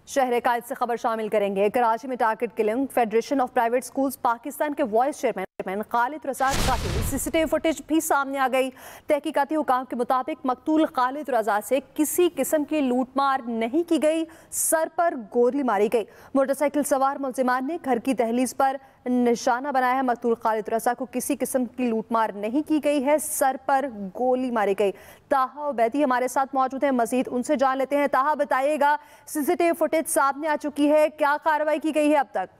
शहर कायद से खबर शामिल करेंगे। कराची में target killing, federation of private schools Pakistan के वाइस चेयरमैन खालिद रजा का सीसीटीवी फुटेज भी सामने आ गई। तहकीकाती हुकाम के मुताबिक मकतूल खालिद रजा से किसी किस्म की लूटमार नहीं की गई, सर पर गोली मारी गई। मोटरसाइकिल सवार मुलजिमान ने घर की दहलीज पर निशाना बनाया है। मकतूल खालिद रजा को किसी किस्म की लूटमार नहीं की गई है, सर पर गोली मारी गई। ताहा उबैदी हमारे साथ मौजूद हैं, मजीद उनसे जान लेते हैं। ताहा, बताइएगा, सीसीटीवी फुटेज सामने आ चुकी है, क्या कार्रवाई की गई है अब तक?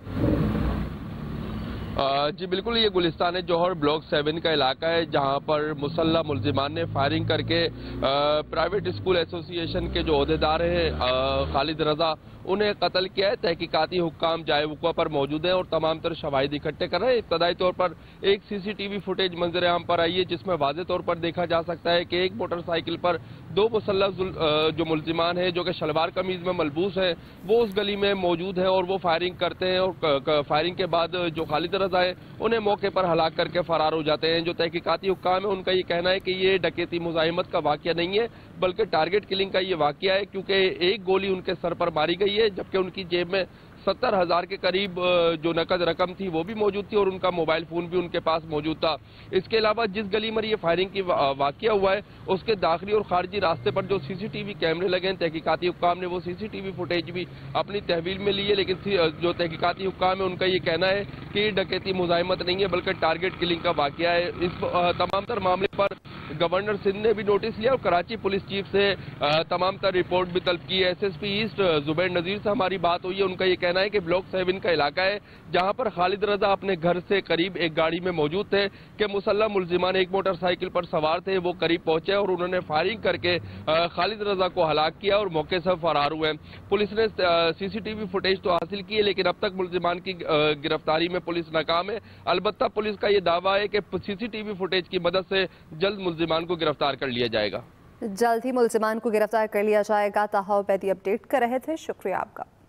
जी बिल्कुल, ये गुलिस्तान जौहर ब्लॉक 7 का इलाका है, जहां पर मुसल्ला मुलजिमान ने फायरिंग करके प्राइवेट स्कूल एसोसिएशन के जो अहदेदार हैं खालिद रजा, उन्हें कत्ल किया है। तहकीकाती हुक्काम जाए वक़्वा पर मौजूद हैं और तमाम तर शवाहिद इकट्ठे कर रहे हैं। इब्तदाई तौर पर एक सीसीटीवी फुटेज मंजर आम पर आई है, जिसमें वाज़े तौर पर देखा जा सकता है कि एक मोटरसाइकिल पर दो मुसल्ला जो मुलजिमान हैं, जो कि शलवार कमीज में मलबूस है, वो उस गली में मौजूद है और वो फायरिंग करते हैं और फायरिंग के बाद जो खालिद रजा है उन्हें मौके पर हलाक करके फरार हो जाते हैं। जो तहकीकाती हुक्काम है, उनका ये कहना है कि ये डकैती मुजाहिमत का वाकया नहीं है, बल्कि टारगेट किलिंग का ये वाकया है, क्योंकि एक गोली उनके सर पर मारी गई है, जबकि उनकी जेब में 70,000 के करीब जो नकद रकम थी वो भी मौजूद थी और उनका मोबाइल फोन भी उनके पास मौजूद था। इसके अलावा जिस गली में ये फायरिंग की वाकया हुआ है, उसके दाखिली और खारजी रास्ते पर जो सीसीटीवी कैमरे लगे हैं, तहकीकाती हुक्काम ने वो सीसीटीवी फुटेज भी अपनी तहवील में ली है। लेकिन जो तहकीकाती हुक्काम है, उनका ये कहना है कि डकैती मुजाहिमत नहीं है, बल्कि टारगेट किलिंग का वाकया है। इस तमाम तर मामले पर गवर्नर सिंध ने भी नोटिस लिया और कराची पुलिस चीफ से तमाम तर रिपोर्ट भी तलब की है। SSP ईस्ट जुबैर नजीर से हमारी बात हुई है, उनका ये कहना है कि ब्लॉक 7 का इलाका है, जहां पर खालिद रजा अपने घर से करीब एक गाड़ी में मौजूद थे कि मुसल्ला मुलजिमान एक मोटरसाइकिल पर सवार थे, वो करीब पहुंचे और उन्होंने फायरिंग करके खालिद रजा को हलाक किया और मौके से फरार हुए। पुलिस ने सीसीटीवी फुटेज तो हासिल की है, लेकिन अब तक मुलजिमान की गिरफ्तारी में पुलिस नाकाम है। अलबत्ता पुलिस का यह दावा है कि सीसीटीवी फुटेज की मदद से जल्द मुलजिमान को गिरफ्तार कर लिया जाएगा। जल्द ही मुलजिमान को गिरफ्तार कर लिया जाएगा। ताहा उबैदी अपडेट कर रहे थे, शुक्रिया आपका।